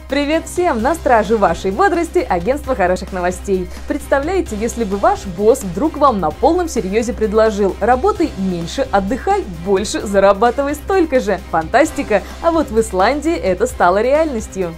Привет всем! На страже вашей бодрости агентство хороших новостей. Представляете, если бы ваш босс вдруг вам на полном серьезе предложил: работай меньше, отдыхай больше, зарабатывай столько же. Фантастика! А вот в Исландии это стало реальностью.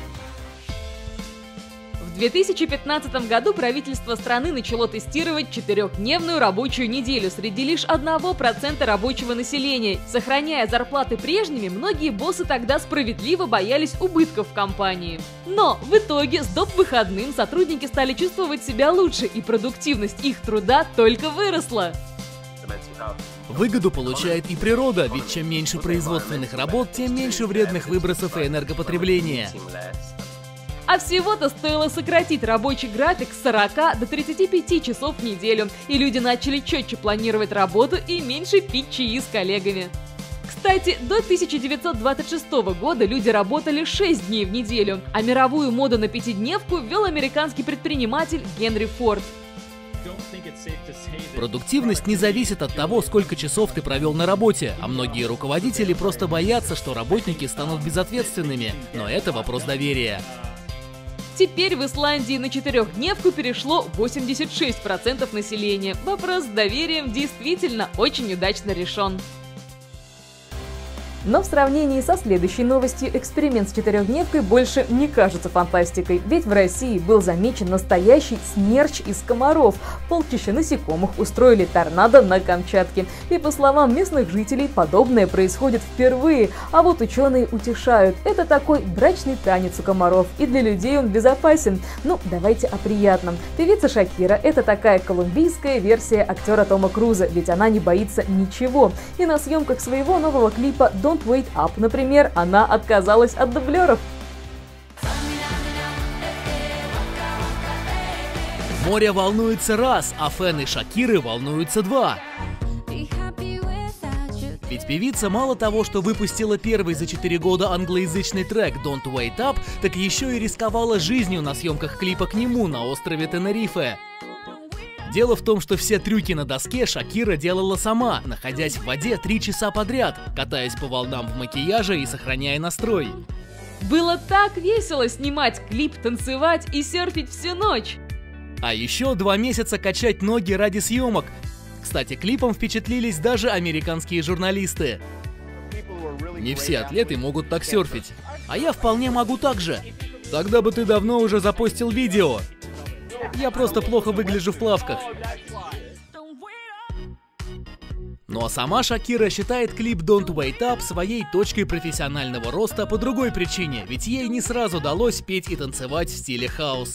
В 2015 году правительство страны начало тестировать 4-дневную рабочую неделю среди лишь 1% рабочего населения. Сохраняя зарплаты прежними, многие боссы тогда справедливо боялись убытков в компании. Но в итоге с доп. Выходным сотрудники стали чувствовать себя лучше, и продуктивность их труда только выросла. Выгоду получает и природа, ведь чем меньше производственных работ, тем меньше вредных выбросов и энергопотребления. А всего-то стоило сократить рабочий график с 40 до 35 часов в неделю, и люди начали четче планировать работу и меньше пить чаи с коллегами. Кстати, до 1926 года люди работали 6 дней в неделю, а мировую моду на пятидневку ввел американский предприниматель Генри Форд. Продуктивность не зависит от того, сколько часов ты провел на работе, а многие руководители просто боятся, что работники станут безответственными, но это вопрос доверия. Теперь в Исландии на 4-дневку перешло 86% населения. Вопрос с доверием действительно очень удачно решен. Но в сравнении со следующей новостью, эксперимент с 4-дневкой больше не кажется фантастикой, ведь в России был замечен настоящий смерч из комаров. Полчища насекомых устроили торнадо на Камчатке. И по словам местных жителей, подобное происходит впервые. А вот ученые утешают: это такой брачный танец у комаров, и для людей он безопасен. Ну, давайте о приятном. Певица Шакира – это такая колумбийская версия актера Тома Круза, ведь она не боится ничего. И на съемках своего нового клипа «Don't Wait Up», например, она отказалась от дублеров. Море волнуется раз, а фэны Шакиры волнуются два. Ведь певица мало того, что выпустила первый за 4 года англоязычный трек «Don't Wait Up», так еще и рисковала жизнью на съемках клипа к нему на острове Тенерифе. Дело в том, что все трюки на доске Шакира делала сама, находясь в воде 3 часа подряд, катаясь по волнам в макияже и сохраняя настрой. Было так весело снимать клип, танцевать и серфить всю ночь. А еще 2 месяца качать ноги ради съемок. Кстати, клипом впечатлились даже американские журналисты. Не все атлеты могут так серфить, а я вполне могу так же. Тогда бы ты давно уже запостил видео. Я просто плохо выгляжу в плавках. Ну а сама Шакира считает клип «Don't Wait Up» своей точкой профессионального роста по другой причине, ведь ей не сразу удалось петь и танцевать в стиле хаус.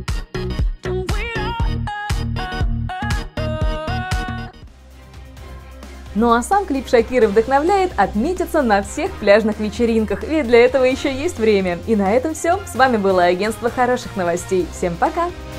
Ну а сам клип Шакиры вдохновляет отметиться на всех пляжных вечеринках, ведь для этого еще есть время. И на этом все. С вами было агентство хороших новостей. Всем пока!